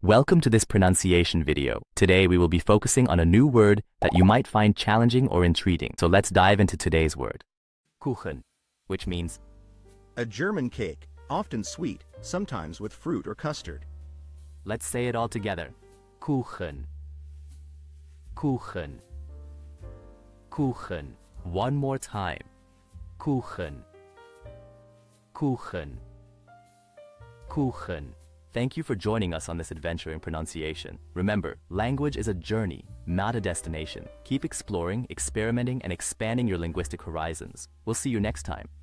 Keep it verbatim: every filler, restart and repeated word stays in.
Welcome to this pronunciation video. Today we will be focusing on a new word that you might find challenging or intriguing. So let's dive into today's word. Kuchen, which means a German cake, often sweet, sometimes with fruit or custard. Let's say it all together. Kuchen. Kuchen. Kuchen. One more time. Kuchen. Kuchen. Kuchen. Thank you for joining us on this adventure in pronunciation. Remember, language is a journey, not a destination. Keep exploring, experimenting, and expanding your linguistic horizons. We'll see you next time.